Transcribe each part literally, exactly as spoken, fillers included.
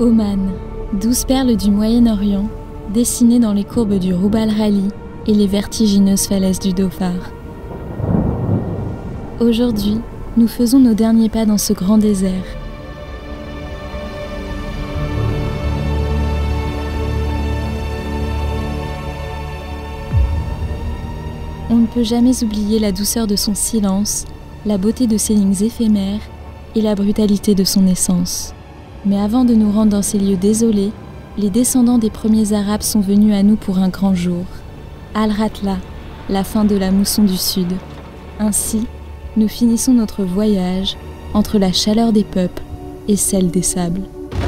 Oman, douze perles du Moyen-Orient, dessinées dans les courbes du Rub al Khali et les vertigineuses falaises du Dhofar. Aujourd'hui, nous faisons nos derniers pas dans ce grand désert. On ne peut jamais oublier la douceur de son silence, la beauté de ses lignes éphémères et la brutalité de son essence. Mais avant de nous rendre dans ces lieux désolés, les descendants des premiers Arabes sont venus à nous pour un grand jour. Al-Ratla, la fin de la mousson du Sud. Ainsi, nous finissons notre voyage entre la chaleur des peuples et celle des sables.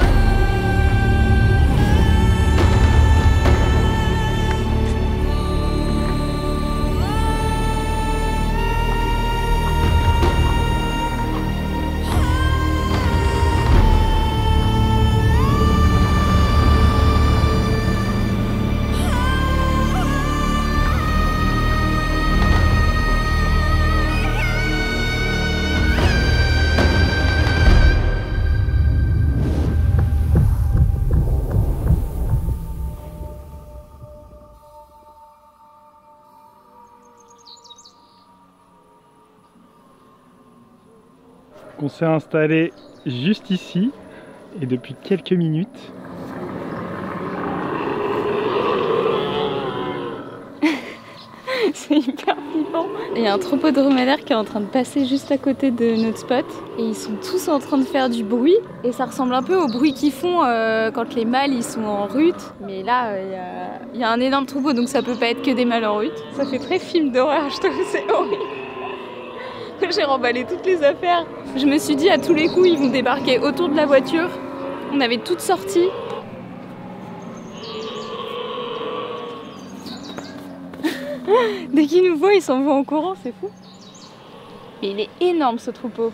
On s'est installé juste ici et depuis quelques minutes. C'est hyper flippant. Il y a un troupeau de dromadaires qui est en train de passer juste à côté de notre spot et ils sont tous en train de faire du bruit et ça ressemble un peu au bruit qu'ils font euh, quand les mâles ils sont en rut. Mais là il euh, y, y a un énorme troupeau donc ça peut pas être que des mâles en rut. Ça fait très film d'horreur, je trouve, c'est horrible. J'ai remballé toutes les affaires. Je me suis dit à tous les coups ils vont débarquer autour de la voiture. On avait toutes sorties. Dès qu'ils nous voient, ils s'en vont en courant, c'est fou. Mais il est énorme ce troupeau.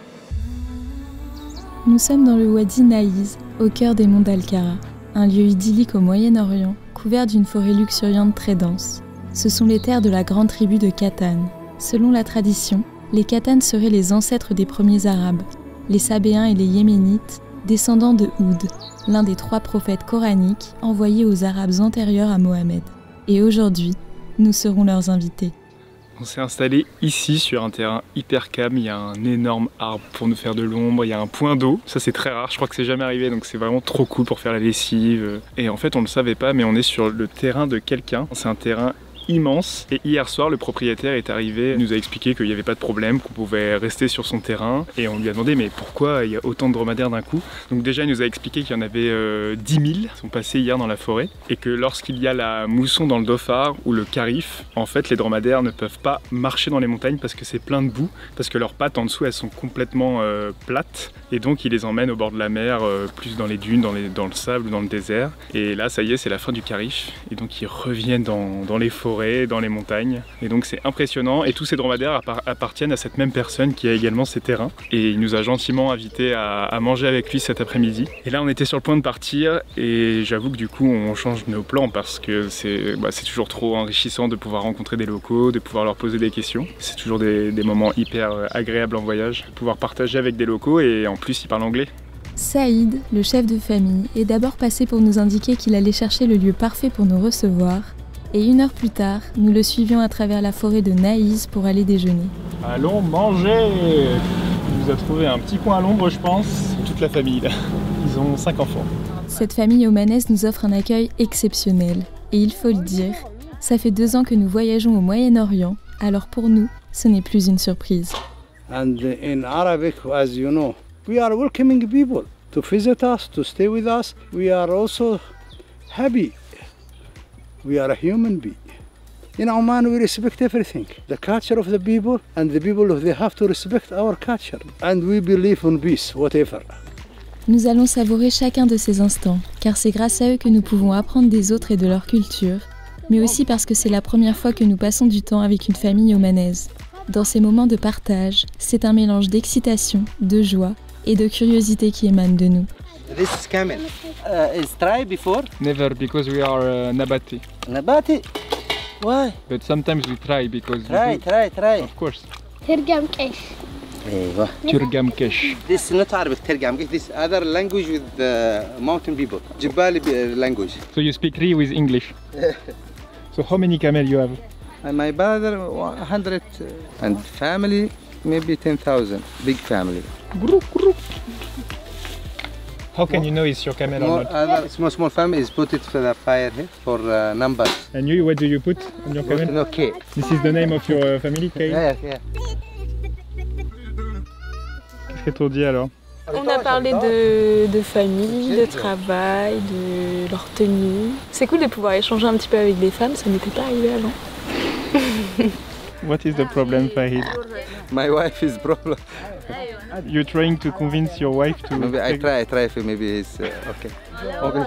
Nous sommes dans le Wadi Naïz, au cœur des monts d'Al-Kara, un lieu idyllique au Moyen-Orient, couvert d'une forêt luxuriante très dense. Ce sont les terres de la grande tribu de Qattan. Selon la tradition, les Qattan seraient les ancêtres des premiers Arabes, les Sabéens et les Yéménites, descendants de Houd, l'un des trois prophètes coraniques envoyés aux Arabes antérieurs à Mohammed. Et aujourd'hui, nous serons leurs invités. On s'est installé ici sur un terrain hyper calme, il y a un énorme arbre pour nous faire de l'ombre, il y a un point d'eau, ça c'est très rare, je crois que c'est jamais arrivé donc c'est vraiment trop cool pour faire la lessive. Et en fait on ne le savait pas mais on est sur le terrain de quelqu'un, c'est un terrain immense et hier soir le propriétaire est arrivé, il nous a expliqué qu'il n'y avait pas de problème, qu'on pouvait rester sur son terrain et on lui a demandé mais pourquoi il y a autant de dromadaires d'un coup. Donc déjà il nous a expliqué qu'il y en avait euh, dix mille qui sont passés hier dans la forêt et que lorsqu'il y a la mousson dans le Dhofar ou le Kharif, en fait les dromadaires ne peuvent pas marcher dans les montagnes parce que c'est plein de boue, parce que leurs pattes en dessous elles sont complètement euh, plates et donc ils les emmènent au bord de la mer, euh, plus dans les dunes, dans, les, dans le sable ou dans le désert. Et là ça y est c'est la fin du Kharif et donc ils reviennent dans, dans les forêts, dans les montagnes et donc c'est impressionnant et tous ces dromadaires appartiennent à cette même personne qui a également ces terrains et il nous a gentiment invités à, à manger avec lui cet après-midi et là on était sur le point de partir et j'avoue que du coup on change nos plans parce que c'est bah, c'est toujours trop enrichissant de pouvoir rencontrer des locaux, de pouvoir leur poser des questions, c'est toujours des, des moments hyper agréables en voyage, de pouvoir partager avec des locaux et en plus ils parlent anglais. Saïd, le chef de famille, est d'abord passé pour nous indiquer qu'il allait chercher le lieu parfait pour nous recevoir. Et une heure plus tard, nous le suivions à travers la forêt de Naïz pour aller déjeuner. Allons manger! Il nous a trouvé un petit coin à l'ombre, je pense. Toute la famille, là. Ils ont cinq enfants. Cette famille omanaise nous offre un accueil exceptionnel. Et il faut le dire, ça fait deux ans que nous voyageons au Moyen-Orient, alors pour nous, ce n'est plus une surprise. And in Arabic, as you know, we are welcoming people to visit us, to stay with us. We are also happy. We are a human being. In Oman, we respect everything. The culture of the people and the people, they have to respect our culture. And we believe in peace, whatever. Nous allons savourer chacun de ces instants, car c'est grâce à eux que nous pouvons apprendre des autres et de leur culture, mais aussi parce que c'est la première fois que nous passons du temps avec une famille omanaise. Dans ces moments de partage, c'est un mélange d'excitation, de joie et de curiosité qui émane de nous. This is camel. Uh, is try before? Never, because we are uh, Nabati. Nabati? Why? But sometimes we try because Try, we do. try, try. Of course. ترجم كيش ايوه. Turgamkesh. This is not Arabic Tergamkesh. This other language with the mountain people. Jibali language. So you speak Ri with English. So how many camel you have? And my brother one hundred and family maybe ten thousand. Big family. How can you know it's your camel More or not? other small small families put it for the fire here for uh, numbers. And you, what do you put on your camel? No K. This is the name of your uh, family, Kay? Yeah, yeah. Qu'est-ce que t'en dis alors? On a parlé de, de famille, de travail, de leur tenue. C'est cool de pouvoir échanger un petit peu avec des femmes, ça n'était pas arrivé avant. What is the problem, Fahid? My wife is problem. You're trying to convince your wife to... Maybe I try, I try if maybe it's uh, okay. Okay.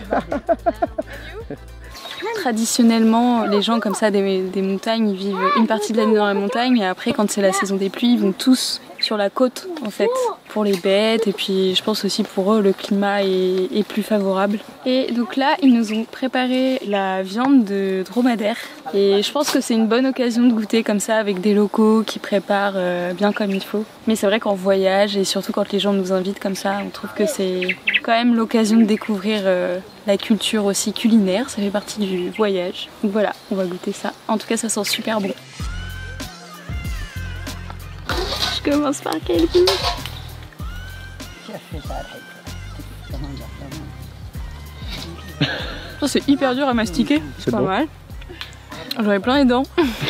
Traditionnellement, les gens comme ça des, des montagnes, ils vivent une partie de l'année dans la montagne et après quand c'est la saison des pluies, ils vont tous sur la côte en fait pour les bêtes et puis je pense aussi pour eux le climat est, est plus favorable. Et donc là ils nous ont préparé la viande de dromadaire et je pense que c'est une bonne occasion de goûter comme ça avec des locaux qui préparent euh, bien comme il faut. Mais c'est vrai qu'en voyage et surtout quand les gens nous invitent comme ça, on trouve que c'est quand même l'occasion de découvrir euh, la culture aussi culinaire, ça fait partie du voyage. Donc voilà, on va goûter ça. En tout cas ça sent super bon. Je commence par quel goût? Oh, c'est hyper dur à mastiquer, c'est pas bon. mal. J'en ai plein les dents.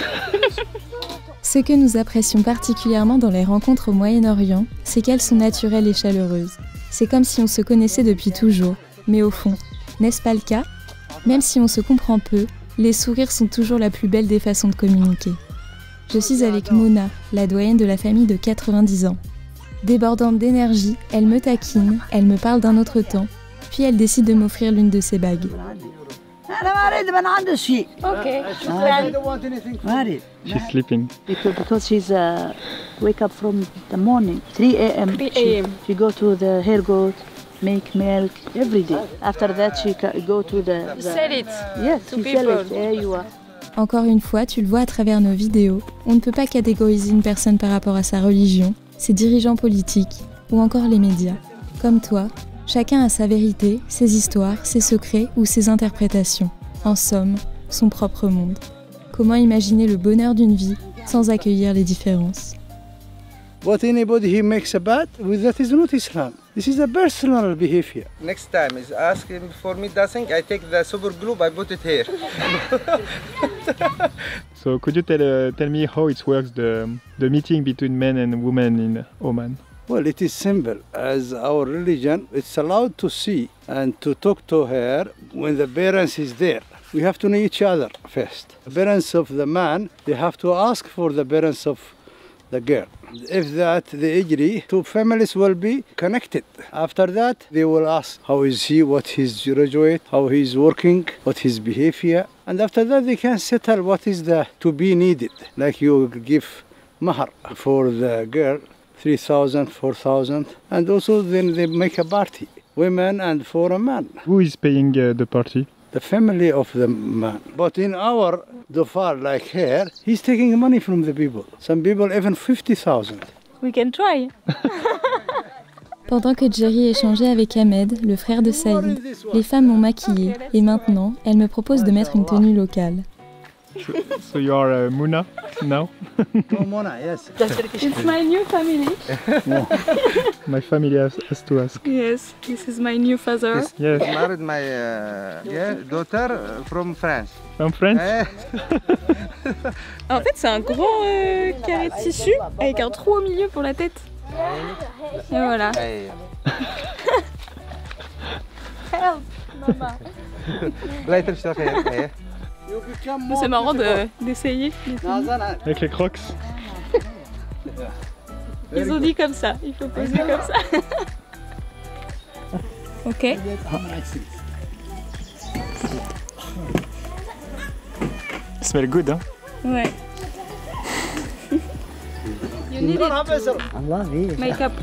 Ce que nous apprécions particulièrement dans les rencontres au Moyen-Orient, c'est qu'elles sont naturelles et chaleureuses. C'est comme si on se connaissait depuis toujours. Mais au fond, n'est-ce pas le cas? Même si on se comprend peu, les sourires sont toujours la plus belle des façons de communiquer. Je suis avec Mona, la doyenne de la famille de quatre-vingt-dix ans. Débordante d'énergie, elle me taquine, elle me parle d'un autre temps, puis elle décide de m'offrir l'une de ses bagues. Ok. She's sleeping. Because, because she's uh, wake up from the morning, three a m three a She, m she go to the hair goat, make milk every day. After that, she ca- go to the, the Sell it. yes, to she sell it. people. There you are. Encore une fois, tu le vois à travers nos vidéos, on ne peut pas catégoriser une personne par rapport à sa religion, ses dirigeants politiques ou encore les médias. Comme toi, chacun a sa vérité, ses histoires, ses secrets ou ses interprétations. En somme, son propre monde. Comment imaginer le bonheur d'une vie sans accueillir les différences? What anybody he makes a bad, well, that is not Islam. This is a personal behavior. Next time is asking for me dancing. I take the super glue, I put it here. So could you tell, uh, tell me how it works, the, the meeting between men and women in Oman? Well, it is simple. As our religion, it's allowed to see and to talk to her when the parents is there. We have to know each other first. The parents of the man, they have to ask for the parents of the girl. If that they agree, two families will be connected. After that, they will ask how is he, what his graduate, how he is working, what his behavior. And after that, they can settle what is the to be needed. Like you give mahar for the girl, three thousand, four thousand, and also then they make a party, women and for a man. Who is paying uh, the party? The family of the man. But in our Dhofar, like here, he's taking money from the people. Some people even fifty thousand. We can try. Pendant que Jerry échangeait avec Ahmed, le frère de Saïd, les femmes m'ont maquillée et maintenant, elles me proposent de mettre une tenue locale. So you are uh, Muna now? No, Mona, yes. It's my new family. My family has, has to ask. Yes, this is my new father. Yes. Yes. I married my uh, yeah, daughter uh, from France. From France? Eh, En fait, c'est un grand euh, carré de tissu avec un trou au milieu pour la tête. Et voilà. eh. Help, maman. Later, she's okay. eh. You become more C'est marrant beautiful. de- d'essayer. Nazan, Avec les crocs? Ils ont dit comme ça, il faut poser comme ça. Ok. Smell good, hein? Ouais. You need it to Allah, yeah. make up.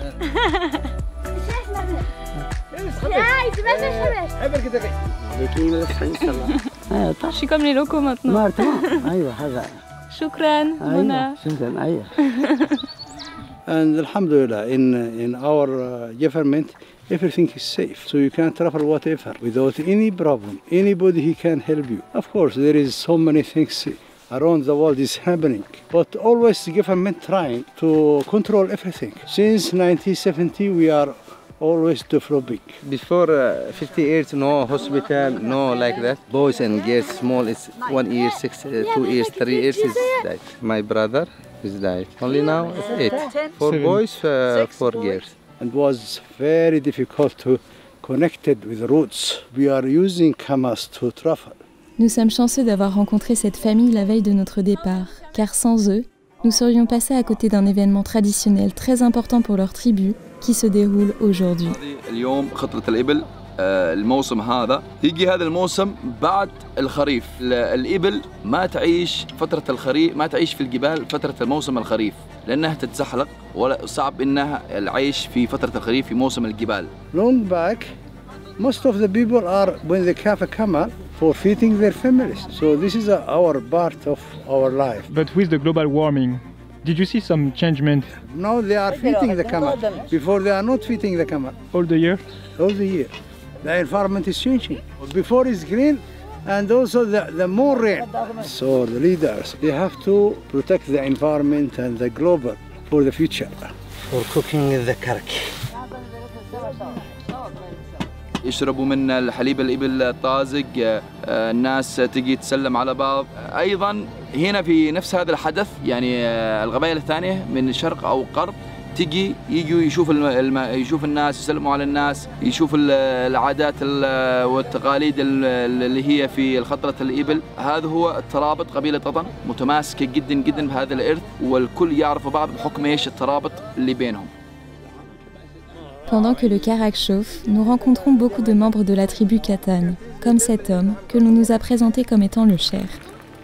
Je suis comme les locaux maintenant. ما تمام ايوه هذا Shukran, Mona. ايوه شكرا ايوه And alhamdulillah, in, in our uh, government, everything is safe. So you can travel whatever without any problem. Anybody he can help you. Of course, there is so many things around the world is happening. But always the government trying to control everything. Since nineteen seventy, we are always developing. Before uh, fifty years, no hospital, no like that. Boys and girls, small, it's one year, six, uh, two years, three years is died. My brother is died. Only now it's eight. Four boys, uh, four girls. And was very difficult to connect it with roots. We are using cameras to travel. Nous sommes chanceux d'avoir rencontré cette famille la veille de notre départ, car sans eux, nous serions passés à côté d'un événement traditionnel très important pour leur tribu qui se déroule aujourd'hui. الموسم هذا يجي هذا الموسم بعد الخريف. الإبل ما تعيش فترة الخريف، ما تعيش في الجبال فترة الموسم الخريف لأنها تتزحلق ولا صعب إنها العيش في فترة الخريف في موسم الجبال. Long back, most of the people are when they have a camel for feeding their families. So this is a, our part of our life. But with the global warming, did you see some changement? Now they are feeding the camel. Before they are not feeding the camel. All the year? All the year. The environment is changing. Before it's green and also the, the more rain. So the leaders, they have to protect the environment and the global for the future. For cooking the karki. يشربوا من الحليب الإبل الطازج، الناس تجي تسلم على بعض. أيضا هنا في نفس هذا الحدث يعني القبائل الثانية من الشرق أو الغرب تجي يجوا يشوف الم... يشوف الناس، يسلموا على الناس، يشوف العادات والتقاليد اللي هي في خطرة الإبل. هذا هو الترابط. قبيلة قطن متماسكة جدا جدا بهذا الإرث والكل يعرف بعض بحكم ايش الترابط اللي بينهم. Pendant que le karak chauffe, nous rencontrons beaucoup de membres de la tribu Khatan, comme cet homme que l'on nous a présenté comme étant le cheikh.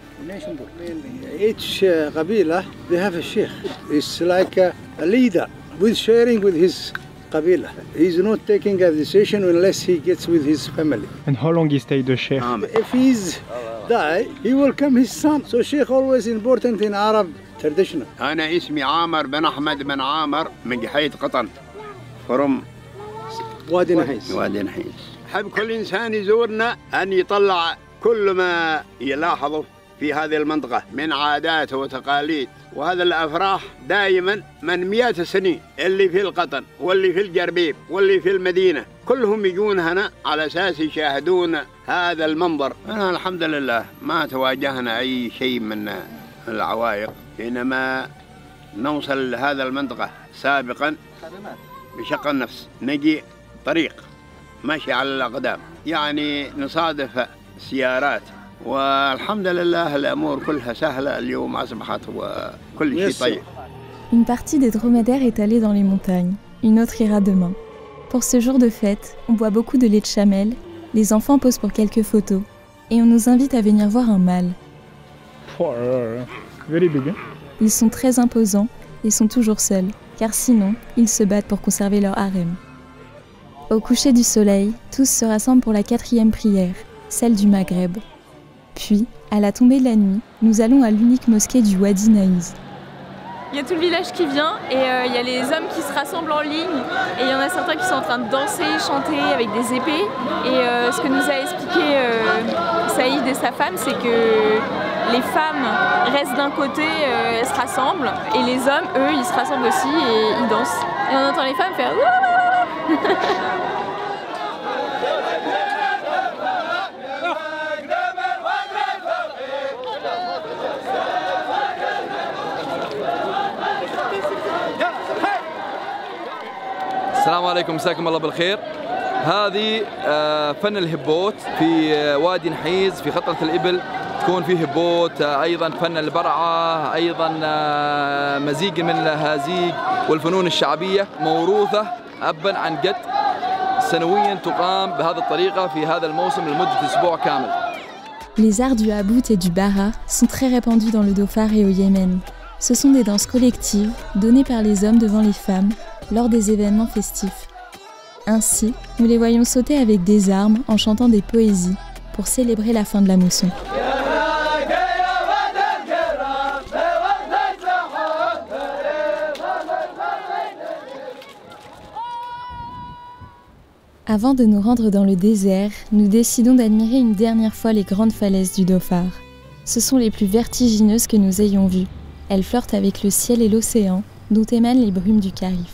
Each uh, qabila, they have a sheikh. It's like a, a leader with sharing with his qabila. He's not taking a decision unless he gets with his family. And how long he stayed the sheikh? Um, if he's die, he will come his son. So sheikh always important in Arab tradition. أنا اسمي عامر بن أحمد بن عامر من جحية قطن. فروم وادي نحيس. وادي نحيس. حب كل إنسان يزورنا أن يطلع كل ما يلاحظه في هذه المنطقة من عادات وتقاليد، وهذا الأفراح دائما من مئات السنين اللي في القطن واللي في الجربيب واللي في المدينة كلهم يجون هنا على أساس يشاهدون هذا المنظر. أنا الحمد لله ما تواجهنا أي شيء من العوائق حينما نوصل لهذا المنطقة. سابقا بشق النفس نجي طريق ماشي على الأقدام، يعني نصادف سيارات، والحمد لله الأمور كلها سهلة اليوم أصبحت وكل شيء طيب. Une partie des dromadaires est allée dans les montagnes, une autre ira demain. Pour ce jour de fête, on boit beaucoup de lait de chamel, les enfants posent pour quelques photos, et on nous invite à venir voir un mâle. Very big, hein? Ils sont très imposants et sont toujours seuls, car sinon, ils se battent pour conserver leur harem. Au coucher du soleil, tous se rassemblent pour la quatrième prière, celle du Maghreb. Puis, à la tombée de la nuit, nous allons à l'unique mosquée du Wadi Naïz. Il y a tout le village qui vient et euh, il y a les hommes qui se rassemblent en ligne et il y en a certains qui sont en train de danser, chanter avec des épées. Et euh, ce que nous a expliqué euh, Saïd et sa femme, c'est que les femmes restent d'un côté, euh, elles se rassemblent, et les hommes, eux, ils se rassemblent aussi et ils dansent. Et on entend les femmes faire السلام عليكم، مساكم الله بالخير. هذه فن الهبوت في وادي نحيز في خطرة الإبل. تكون فيه هبوت، أيضا فن البرعة، أيضا مزيج من الهازيج والفنون الشعبية موروثة أبا عن جد. سنويا تقام بهذه الطريقة في هذا الموسم لمدة أسبوع كامل. Les arts du habout et du bara sont très répandus dans le Dhofar et au Yémen. Ce sont des danses collectives données par les hommes devant les femmes lors des événements festifs. Ainsi, nous les voyons sauter avec des armes en chantant des poésies pour célébrer la fin de la mousson. Avant de nous rendre dans le désert, nous décidons d'admirer une dernière fois les grandes falaises du Dhofar. Ce sont les plus vertigineuses que nous ayons vues. Elles flirtent avec le ciel et l'océan, dont émanent les brumes du Kharif.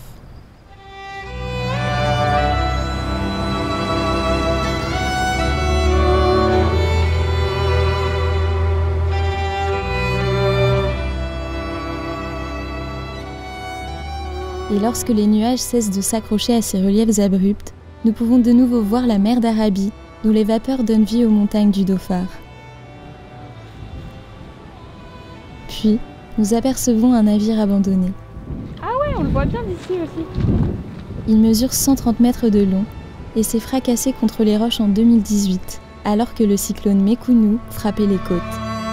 Et lorsque les nuages cessent de s'accrocher à ces reliefs abrupts, nous pouvons de nouveau voir la mer d'Arabie, d'où les vapeurs donnent vie aux montagnes du Dhofar. Puis, nous apercevons un navire abandonné. Ah ouais, on le voit bien d'ici aussi. Il mesure cent trente mètres de long et s'est fracassé contre les roches en deux mille dix-huit, alors que le cyclone Mekounou frappait les côtes.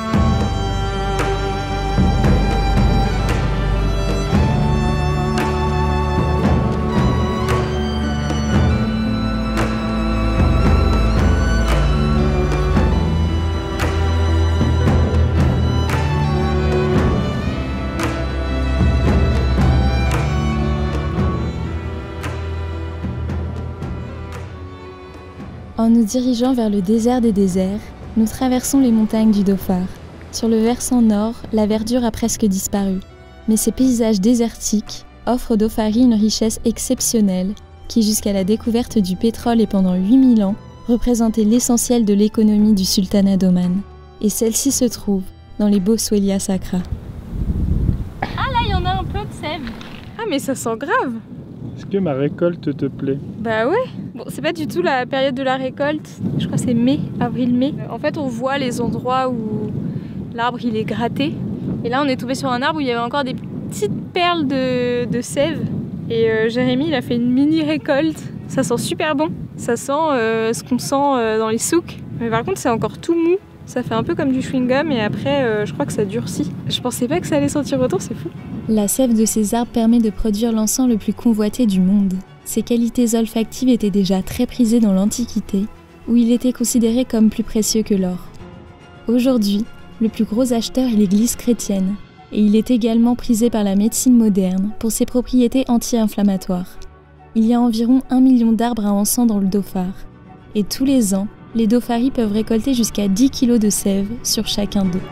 En nous dirigeant vers le désert des déserts, nous traversons les montagnes du Dhofar. Sur le versant nord, la verdure a presque disparu. Mais ces paysages désertiques offrent aux Dhofari une richesse exceptionnelle qui, jusqu'à la découverte du pétrole et pendant huit mille ans, représentait l'essentiel de l'économie du sultanat d'Oman. Et celle-ci se trouve dans les Boswellia Sacra. Ah là, il y en a un peu de sève. Ah mais ça sent grave. Est-ce que ma récolte te plaît? Bah ouais. Bon, c'est pas du tout la période de la récolte. Je crois que c'est mai, avril-mai. En fait, on voit les endroits où l'arbre il est gratté. Et là, on est tombé sur un arbre où il y avait encore des petites perles de, de sève. Et euh, Jérémy, il a fait une mini récolte. Ça sent super bon. Ça sent euh, ce qu'on sent euh, dans les souks. Mais par contre, c'est encore tout mou. Ça fait un peu comme du chewing-gum et après, euh, je crois que ça durcit. Je pensais pas que ça allait sentir autant, c'est fou. La sève de ces arbres permet de produire l'encens le plus convoité du monde. Ses qualités olfactives étaient déjà très prisées dans l'Antiquité, où il était considéré comme plus précieux que l'or. Aujourd'hui, le plus gros acheteur est l'Église chrétienne, et il est également prisé par la médecine moderne pour ses propriétés anti-inflammatoires. Il y a environ un million d'arbres à encens dans le Dhofar, et tous les ans, les Dhofari peuvent récolter jusqu'à dix kilos de sève sur chacun d'eux.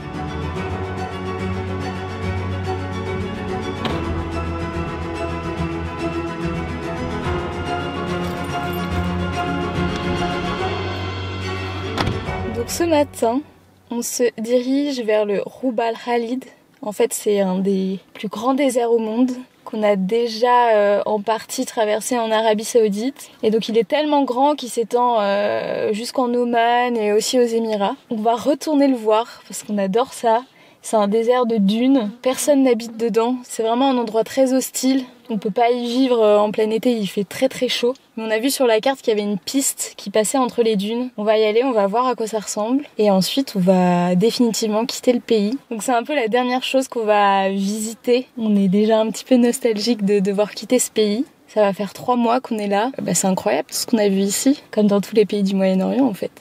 Donc ce matin, on se dirige vers le Rub al Khalid. En fait, c'est un des plus grands déserts au monde qu'on a déjà euh, en partie traversé en Arabie Saoudite. Et donc il est tellement grand qu'il s'étend euh, jusqu'en Oman et aussi aux Émirats. On va retourner le voir parce qu'on adore ça. C'est un désert de dunes, personne n'habite dedans. C'est vraiment un endroit très hostile. On peut pas y vivre en plein été, il fait très très chaud. Mais on a vu sur la carte qu'il y avait une piste qui passait entre les dunes. On va y aller, on va voir à quoi ça ressemble. Et ensuite, on va définitivement quitter le pays. Donc c'est un peu la dernière chose qu'on va visiter. On est déjà un petit peu nostalgique de devoir quitter ce pays. Ça va faire trois mois qu'on est là. Bah, c'est incroyable tout ce qu'on a vu ici, comme dans tous les pays du Moyen-Orient en fait.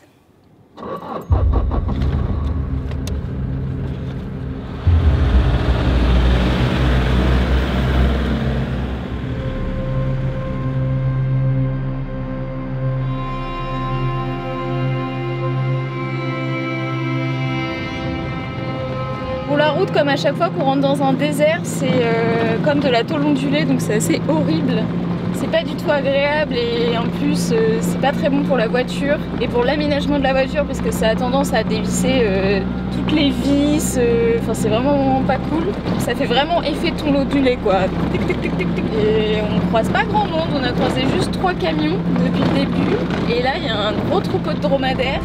La route, comme à chaque fois qu'on rentre dans un désert, c'est euh, comme de la tôle ondulée, donc c'est assez horrible. C'est pas du tout agréable et en plus euh, c'est pas très bon pour la voiture et pour l'aménagement de la voiture parce que ça a tendance à dévisser euh, toutes les vis, enfin euh, c'est vraiment pas cool. Ça fait vraiment effet tôle ondulée quoi. Tic, tic, tic, tic, tic. Et on croise pas grand monde, on a croisé juste trois camions depuis le début et là il y a un gros troupeau de dromadaires.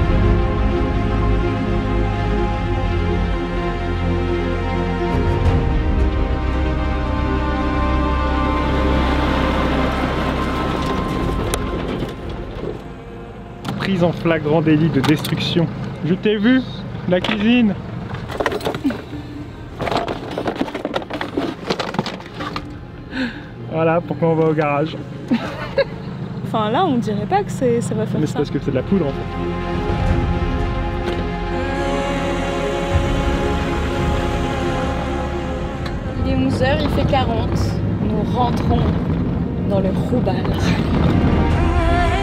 Prise en flagrant délit de destruction. Je t'ai vu, la cuisine. Voilà pourquoi on va au garage. Enfin là on dirait pas que ça va faire Mais ça. c'est parce que c'est de la poudre en fait. Il est onze heures, il fait quarante. Nous rentrons dans le Rub al Khalid.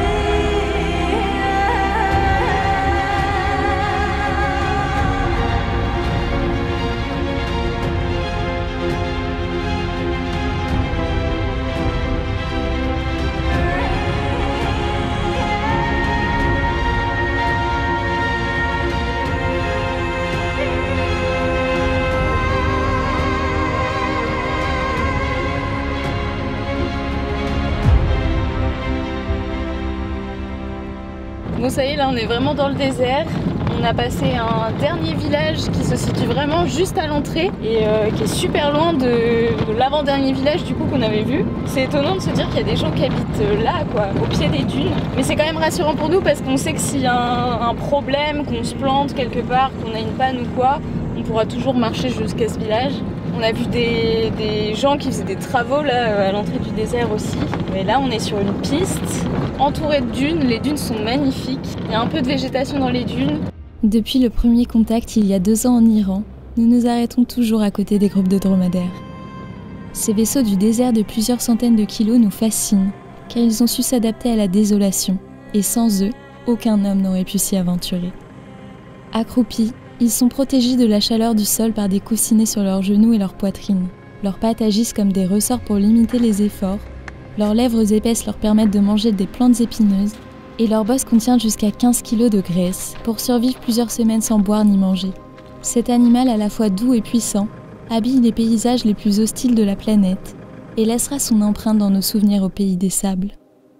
Bon ça y est, là on est vraiment dans le désert. On a passé un dernier village qui se situe vraiment juste à l'entrée et euh, qui est super loin de, de l'avant-dernier village du coup qu'on avait vu. C'est étonnant de se dire qu'il y a des gens qui habitent là, quoi, au pied des dunes. Mais c'est quand même rassurant pour nous parce qu'on sait que s'il y a un, un problème, qu'on se plante quelque part, qu'on a une panne ou quoi, on pourra toujours marcher jusqu'à ce village. On a vu des, des gens qui faisaient des travaux là à l'entrée du désert aussi. Mais là on est sur une piste entourée de dunes. Les dunes sont magnifiques. Il y a un peu de végétation dans les dunes. Depuis le premier contact il y a deux ans en Iran, nous nous arrêtons toujours à côté des groupes de dromadaires. Ces vaisseaux du désert de plusieurs centaines de kilos nous fascinent, car ils ont su s'adapter à la désolation, et sans eux, aucun homme n'aurait pu s'y aventurer. Accroupis, ils sont protégés de la chaleur du sol par des coussinets sur leurs genoux et leur poitrine. Leurs pattes agissent comme des ressorts pour limiter les efforts, leurs lèvres épaisses leur permettent de manger des plantes épineuses, et leur bosse contient jusqu'à quinze kilos de graisse pour survivre plusieurs semaines sans boire ni manger. Cet animal à la fois doux et puissant habille les paysages les plus hostiles de la planète et laissera son empreinte dans nos souvenirs au pays des sables.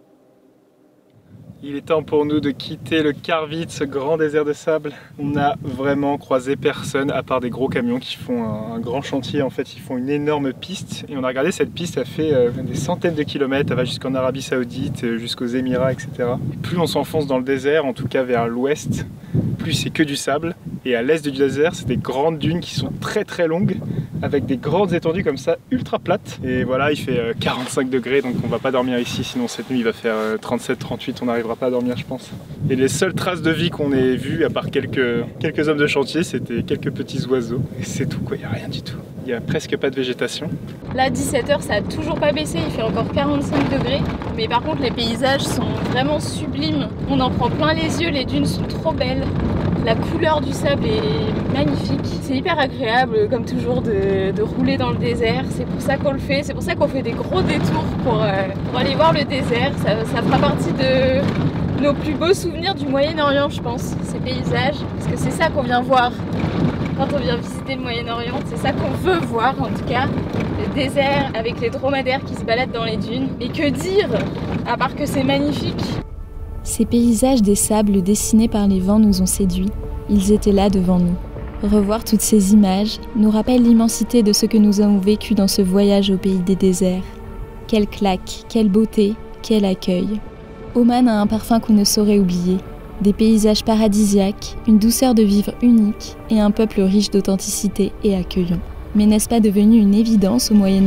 Il est temps pour nous de quitter le Karvit, ce grand désert de sable. On n'a vraiment croisé personne à part des gros camions qui font un, un grand chantier. En fait, ils font une énorme piste. Et on a regardé cette piste, elle fait euh, des centaines de kilomètres. Elle va jusqu'en Arabie Saoudite, jusqu'aux Émirats, et cetera. Et plus on s'enfonce dans le désert, en tout cas vers l'ouest, plus c'est que du sable. Et à l'est du désert, c'est des grandes dunes qui sont très très longues, avec des grandes étendues comme ça, ultra plates. Et voilà, il fait quarante-cinq degrés, donc on va pas dormir ici, sinon cette nuit il va faire trente-sept trente-huit, on n'arrivera pas à dormir je pense. Et les seules traces de vie qu'on ait vues, à part quelques, quelques hommes de chantier, c'était quelques petits oiseaux. Et c'est tout quoi, il n'y a rien du tout. Il n'y a presque pas de végétation. Là, dix-sept heures, ça a toujours pas baissé, il fait encore quarante-cinq degrés. Mais par contre, les paysages sont vraiment sublimes. On en prend plein les yeux, les dunes sont trop belles. La couleur du sable est magnifique. C'est hyper agréable, comme toujours, de, de rouler dans le désert. C'est pour ça qu'on le fait. C'est pour ça qu'on fait des gros détours pour, euh, pour aller voir le désert. Ça, ça fera partie de nos plus beaux souvenirs du Moyen-Orient, je pense, ces paysages. Parce que c'est ça qu'on vient voir quand on vient visiter le Moyen-Orient. C'est ça qu'on veut voir, en tout cas. Le désert avec les dromadaires qui se baladent dans les dunes. Et que dire, à part que c'est magnifique. Ces paysages des sables dessinés par les vents nous ont séduits. Ils étaient là devant nous. Revoir toutes ces images nous rappelle l'immensité de ce que nous avons vécu dans ce voyage au pays des déserts. Quelle claque, quelle beauté, quel accueil. Oman a un parfum qu'on ne saurait oublier. Des paysages paradisiaques, une douceur de vivre unique et un peuple riche d'authenticité et accueillant. Mais n'est-ce pas devenu une évidence au Moyen-Orient ?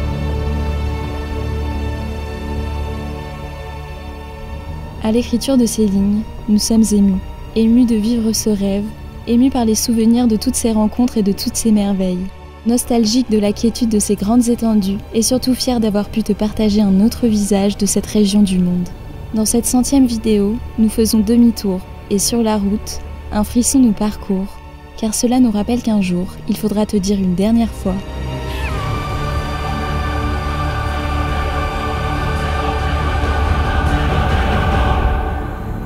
À l'écriture de ces lignes, nous sommes émus, émus de vivre ce rêve, émus par les souvenirs de toutes ces rencontres et de toutes ces merveilles, nostalgiques de la quiétude de ces grandes étendues et surtout fiers d'avoir pu te partager un autre visage de cette région du monde. Dans cette centième vidéo, nous faisons demi-tour et sur la route, un frisson nous parcourt, car cela nous rappelle qu'un jour, il faudra te dire une dernière fois « À bientôt !»